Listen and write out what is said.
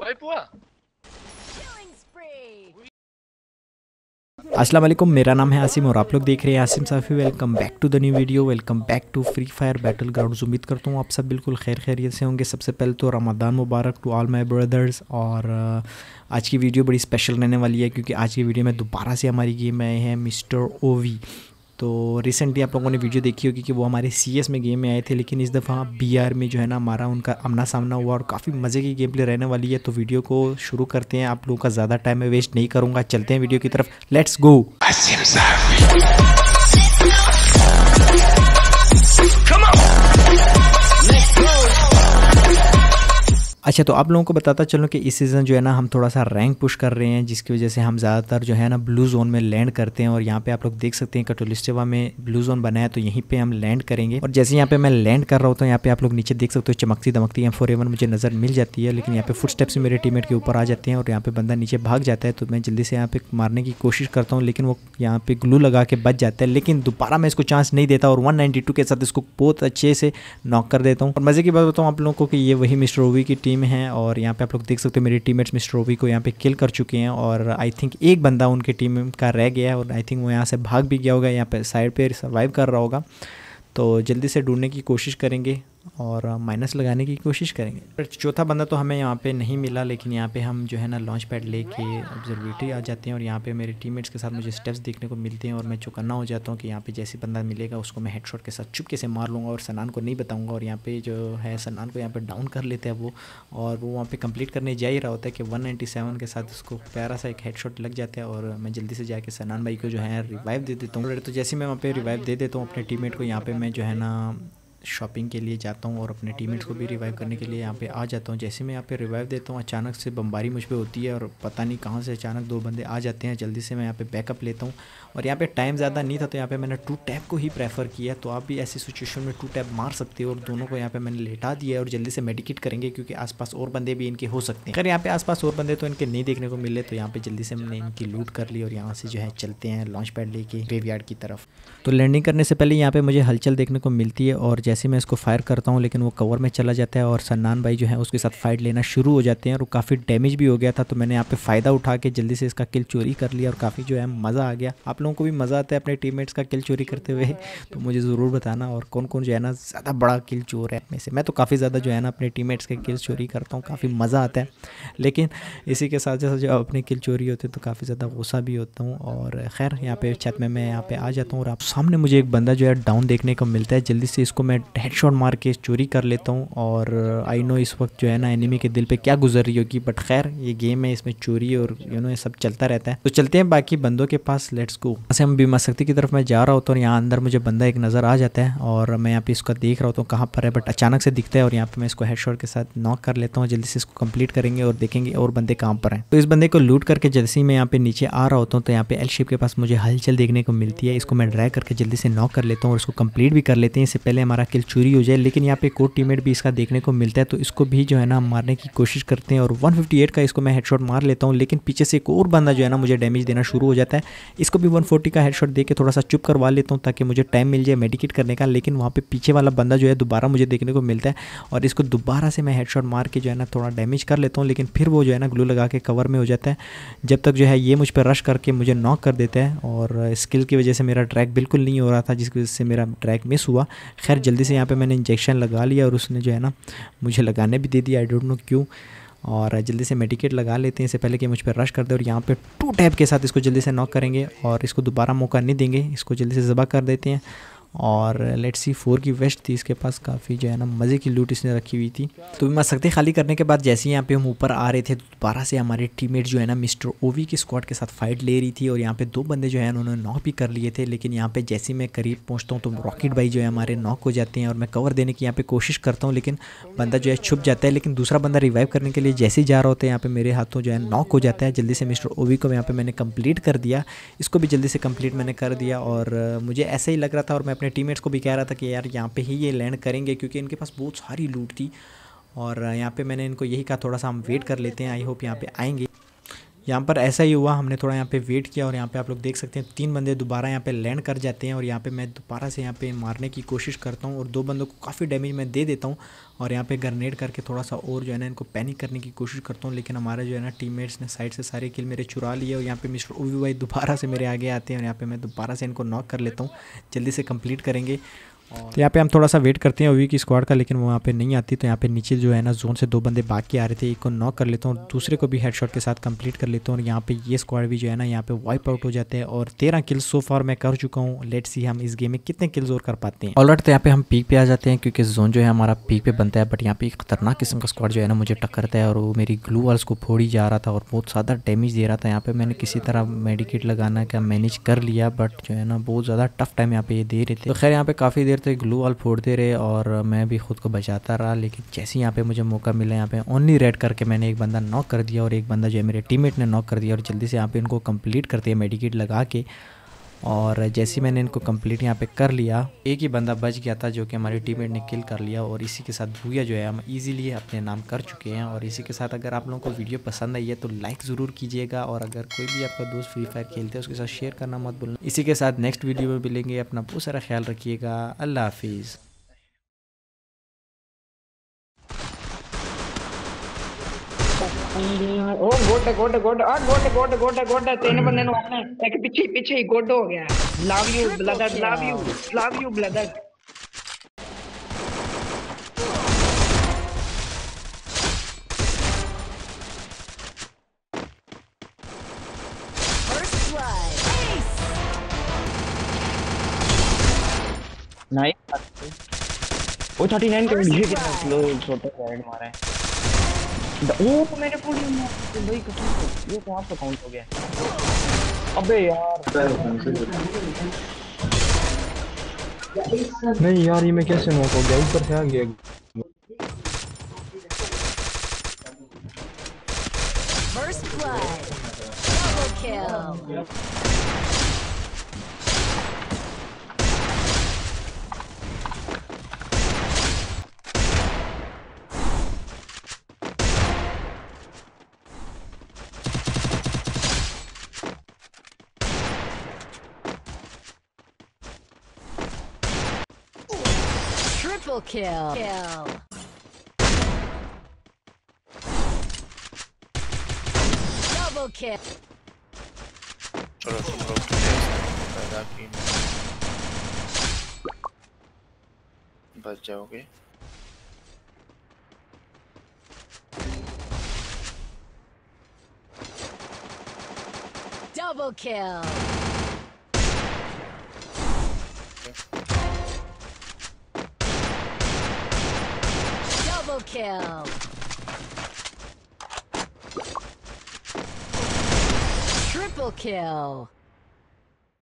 Wipe हुआ। अस्सलाम वालेकुम, मेरा नाम है आसिम और आप लोग देख रहे हैं Asim Safi. Welcome back to the new video, welcome back to Free Fire Battlegrounds. उम्मीद करता हूँ आप सब बिल्कुल खैर खैरियत से होंगे। सबसे पहले तो रमज़ान मुबारक टू ऑल माय ब्रदर्स। और आज की वीडियो बड़ी स्पेशल रहने वाली है क्योंकि आज की वीडियो में दोबारा से हमारी गेम में आए हैं मिस्टर ओवी। तो रिसेंटली आप लोगों ने वीडियो देखी होगी कि वो हमारे CS में गेम में आए थे, लेकिन इस दफ़ा BR में जो है ना हमारा उनका आमना सामना हुआ और काफ़ी मज़े की गेम प्ले रहने वाली है। तो वीडियो को शुरू करते हैं। आप लोगों का ज़्यादा टाइम मैं वेस्ट नहीं करूँगा, चलते हैं वीडियो की तरफ। Let's go. अच्छा, तो आप लोगों को बताता चलूँ कि इस सीज़न जो है ना हम थोड़ा सा रैंक पुश कर रहे हैं, जिसकी वजह से हम ज़्यादातर जो है ना ब्लू जोन में लैंड करते हैं। और यहाँ पे आप लोग देख सकते हैं कटोलिस्टेवा में ब्लू जोन बना है, तो यहीं पे हम लैंड करेंगे। और जैसे यहाँ पे मैं लैंड कर रहा होता हूँ, यहाँ पे आप लोग नीचे देख सकते हो चमकती दमकती M4A1 मुझे नज़र मिल जाती है, लेकिन यहाँ पे फुट स्टेप्स मेरे टीममेट के ऊपर आ जाते हैं और यहाँ पे बंदा नीचे भाग जाता है। तो मैं जल्दी से यहाँ पे मारने की कोशिश करता हूँ, लेकिन वो यहाँ पे ग्लू लगा के बच जाता है। लेकिन दोबारा मैं इसको चांस नहीं देता और 192 के साथ इसको बहुत अच्छे से नॉक कर देता हूँ। और मज़े की बात बताऊँ आप लोगों को कि ये वही मिस्टर ओवी की टीम है। और यहाँ पे आप लोग देख सकते हो मेरे टीममेट्स मिस्टर ओवी को यहाँ पे किल कर चुके हैं और आई थिंक एक बंदा उनके टीम का रह गया है और आई थिंक वो यहाँ से भाग भी गया होगा, यहाँ पे साइड पे सर्वाइव कर रहा होगा। तो जल्दी से ढूंढने की कोशिश करेंगे और माइनस लगाने की कोशिश करेंगे। पर चौथा बंदा तो हमें यहाँ पे नहीं मिला, लेकिन यहाँ पे हम जो है ना लॉन्च पैड लेके ऑब्जर्वेटरी आ जाते हैं और यहाँ पे मेरे टीममेट्स के साथ मुझे स्टेप्स देखने को मिलते हैं और मैं चौकन्ना हो जाता हूँ कि यहाँ पे जैसे बंदा मिलेगा उसको मैं हेडशॉट के साथ चुपके से मार लूँगा और सनान को नहीं बताऊँगा। और यहाँ पे जो है सनान को यहाँ पे डाउन कर लेते हैं वो, और वो वहाँ पे कंप्लीट करने जा ही रहा होता है कि 197 के साथ उसको प्यारा सा एक हेडशॉट लग जाता है। और मैं जल्दी से जाके सनान भाई को जो है रिवाइव दे देता हूँ। तो जैसे मैं वहाँ पे रिवाइव दे देता हूँ अपने टीममेट को, यहाँ पे मैं जो है ना शॉपिंग के लिए जाता हूँ और अपने टीममेट्स को भी रिवाइव करने के लिए यहाँ पे आ जाता हूँ। जैसे मैं यहाँ पे रिवाइव देता हूँ अचानक से बमबारी मुझ पे होती है और पता नहीं कहाँ से अचानक दो बंदे आ जाते हैं। जल्दी से मैं यहाँ पे बैकअप लेता हूँ और यहाँ पे टाइम ज़्यादा नहीं था तो यहाँ पे मैंने 2 टैप को ही प्रेफर किया। तो आप भी ऐसी सिचुएशन में 2 टैप मार सकते हो और दोनों को यहाँ पे मैंने लेटा दिया और जल्दी से मेडिकेट करेंगे क्योंकि आसपास और बंदे भी इनके हो सकते हैं। अगर यहाँ पे आसपास और बंदे तो इनके नहीं देखने को मिले, तो यहाँ पे जल्दी से मैंने इनकी लूट कर ली और यहाँ से जो है चलते हैं लॉन्च पैड लेके ग्रेवयार्ड की तरफ। तो लैंडिंग करने से पहले यहाँ पे मुझे हलचल देखने को मिलती है और जैसे मैं इसको फायर करता हूँ लेकिन वो कवर में चला जाता है और सन्नान भाई जो है उसके साथ फाइट लेना शुरू हो जाते हैं और वो काफ़ी डैमेज भी हो गया था। तो मैंने यहाँ पे फ़ायदा उठा के जल्दी से इसका किल चोरी कर लिया और काफ़ी जो है मज़ा आ गया। आप लोगों को भी मज़ा आता है अपने टीममेट्स का किल चोरी करते हुए, तो मुझे ज़रूर बताना। और कौन कौन जो है ना ज़्यादा बड़ा किल चोर है में से। मैं तो काफ़ी ज़्यादा जो है ना अपने टीममेट्स के किल चोरी करता हूँ, काफ़ी मज़ा आता है। लेकिन इसी के साथ साथ जो अपने किल चोरी होते हैं तो काफ़ी ज़्यादा गुस्सा भी होता हूँ। और खैर यहाँ पे छत में मैं यहाँ पे आ जाता हूँ और आप सामने मुझे एक बंदा जो है डाउन देखने को मिलता है। जल्दी से इसको मैं हेडशॉट मार के चोरी कर लेता हूँ। और आई नो इस वक्त जो है ना एनिमी के दिल पे क्या गुजर रही होगी, बट खैर ये गेम है, इसमें चोरी और ये सब चलता रहता है। तो चलते हैं बाकी बंदों के पास, लेट्स गो। ऐसे हम बीमा शक्ति की तरफ मैं जा रहा होता हूँ और यहाँ अंदर मुझे बंदा एक नज़र आ जाता है और मैं यहाँ पे इसको देख रहा होता हूँ कहाँ पर है, बट अचानक से दिखता है और यहाँ पे मैं इसको हेडशॉट के साथ नॉक कर लेता हूँ। जल्दी से इसको कंप्लीट करेंगे और देखेंगे और बंदे कहाँ पर हैं। तो इस बंदे को लूट करके जैसे ही मैं यहाँ पे नीचे आ रहा होता हूँ तो यहाँ पे एल शेप के पास मुझे हलचल देखने को मिलती है। इसको मैं ड्रैग करके जल्दी से नॉक कर लेता हूँ और इसको कंप्लीट भी कर लेते हैं, इससे पहले हमारा किल चोरी हो जाए। लेकिन यहाँ पे एक और टीममेट भी इसका देखने को मिलता है तो इसको भी जो है ना मारने की कोशिश करते हैं और 158 का इसको मैं हेडशॉट मार लेता हूँ। लेकिन पीछे से एक और बंदा जो है ना मुझे डैमेज देना शुरू हो जाता है। इसको भी 140 का हेडशॉट दे के थोड़ा सा चुप करवा लेता हूँ ताकि मुझे टाइम मिल जाए मेडिकेट करने का। लेकिन वहाँ पे पीछे वाला बंदा जो है दोबारा मुझे देखने को मिलता है और इसको दोबारा से मैं हेडशॉट मार के जो है ना थोड़ा डैमेज कर लेता हूँ। लेकिन फिर वो जो है ना ग्लू लगा के कवर में हो जाता है जब तक जो है ये मुझ पर रश करके मुझे नॉक कर देता है। और स्किल की वजह से मेरा ट्रैक बिल्कुल नहीं हो रहा था, जिसकी वजह से मेरा ट्रैक मिस हुआ। खैर जल्दी से यहाँ पे मैंने इंजेक्शन लगा लिया और उसने जो है ना मुझे लगाने भी दे दिया, आई डोंट नो क्यों। और जल्दी से मेडिकेट लगा लेते हैं इससे पहले कि मुझ पर रश कर दे। और यहाँ पे 2 टैप के साथ इसको जल्दी से नॉक करेंगे और इसको दोबारा मौका नहीं देंगे, इसको जल्दी से ज़बह कर देते हैं। और लेट्स सी 4 की वेस्ट थी इसके पास, काफ़ी जो है ना मज़े की लूट इसने रखी हुई थी। तो बीमा शक्ति खाली करने के बाद जैसे ही यहाँ पे हम ऊपर आ रहे थे तो दोबारा से हमारे टीममेट जो है ना मिस्टर ओवी की स्क्वाड के साथ फाइट ले रही थी और यहाँ पे 2 बंदे जो है उन्होंने नॉक भी कर लिए थे। लेकिन यहाँ पे जैसे ही मैं करीब पहुँचता हूँ तो रॉकेट भाई जो है हमारे नॉक हो जाते हैं और मैं कवर देने की यहाँ पे कोशिश करता हूँ, लेकिन बंदा जो है छुप जाता है। लेकिन दूसरा बंदा रिवाइव करने के लिए जैसे ही जा रहा होता है यहाँ पे मेरे हाथों जो है नॉक हो जाता है। जल्दी से मिस्टर ओवी को यहाँ पे मैंने कंप्लीट कर दिया, इसको भी जल्दी से कंप्लीट मैंने कर दिया। और मुझे ऐसा ही लग रहा था और मैं अपने टीममेट्स को भी कह रहा था कि यार यहाँ पे ही ये लैंड करेंगे क्योंकि इनके पास बहुत सारी लूट थी। और यहाँ पे मैंने इनको यही कहा थोड़ा सा हम वेट कर लेते हैं, आई होप यहाँ पे आएंगे। यहाँ पर ऐसा ही हुआ, हमने थोड़ा यहाँ पे वेट किया और यहाँ पे आप लोग देख सकते हैं 3 बंदे दोबारा यहाँ पे लैंड कर जाते हैं और यहाँ पे मैं दोबारा से यहाँ पे मारने की कोशिश करता हूँ और 2 बंदों को काफ़ी डैमेज मैं दे देता हूँ और यहाँ पे ग्रेनेड करके थोड़ा सा और जो है ना इनको पैनिक करने की कोशिश करता हूँ, लेकिन हमारे जो है ना टीममेट्स ने साइड से सारे किल मेरे चुरा लिए और यहाँ पे मिस्टर ओवी भाई दोबारा से मेरे आगे आते हैं और यहाँ पे मैं दोबारा से इनको नॉक कर लेता हूँ, जल्दी से कंप्लीट करेंगे। तो यहाँ पे हम थोड़ा सा वेट करते हैं ओवी की स्क्वाड का, लेकिन वो वहाँ पे नहीं आती। तो यहाँ पे नीचे जो है ना जोन से 2 बंदे बाकी आ रहे थे, एक को नॉक कर लेता हूँ और दूसरे को भी हेडशॉट के साथ कंप्लीट कर लेता हूँ और यहाँ पे ये स्क्वाड भी जो है ना यहाँ पे वाइप आउट हो जाते हैं और 13 किल्स सो फार मैं कर चुका हूँ। लेट्स सी हम इस गेम में कितने किल्स और कर पाते हैं। ऑलराइट, तो यहाँ पे हम पीक पे आ जाते हैं क्योंकि जोन जो है हमारा पीक पे बनता है, बट यहाँ पे एक खतरनाक किस्म का स्क्वाड जो है ना मुझे टक्करता है और वो मेरी ग्लू वाल्स को फोड़ ही जा रहा था और बहुत ज़्यादा डैमेज दे रहा था। यहाँ पे मैंने किसी तरह मेडिकेट लगाना का मैनेज कर लिया, बट जो है ना बहुत ज़्यादा टफ टाइम यहाँ पे ये दे रहे थे। तो खैर यहाँ पे काफ़ी देर तक ग्लू वाल फोड़ते रहे और मैं भी खुद को बचाता रहा, लेकिन जैसे ही यहाँ पे मुझे मौका मिला यहाँ पे ओनली रेड करके मैंने एक बंदा नॉक कर दिया और एक बंदा जो है मेरे टीममेट ने नॉक कर दिया और जल्दी से यहाँ पे इनको कंप्लीट करते हैं मेडिकेट लगा के। और जैसे ही मैंने इनको कंप्लीट यहाँ पे कर लिया, एक ही बंदा बच गया था जो कि हमारे टीममेट ने किल कर लिया और इसी के साथ भूया जो है हम इजीली अपने नाम कर चुके हैं। और इसी के साथ अगर आप लोगों को वीडियो पसंद आई है तो लाइक ज़रूर कीजिएगा और अगर कोई भी आपका दोस्त फ्री फायर खेलते हैं उसके साथ शेयर करना मत भूलना। इसी के साथ नेक्स्ट वीडियो में मिलेंगे, अपना बहुत सारा ख्याल रखिएगा, अल्लाह हाफिज़। ओ गोटे गोटे गोटे आ गोटे गोटे गोटे गोटे तीन बंदे नु आने एक पीछे पीछे ही गोड हो गया। Love you brother, love you brother. Nice. ओ 39 के मुझे कितना स्लो छोटा साइड मारा है। ओ मेरे पूरी भाई कसम, ये कहां पे काउंट हो गया? अबे यार नहीं यार, ये मैं कैसे नॉक हो गया? ऊपर से आ गया। First blood. Double kill. Triple kill. Double kill. चलो तुम लोग तो पैदा की बच जाओगे। Double kill. Double kill. Triple kill.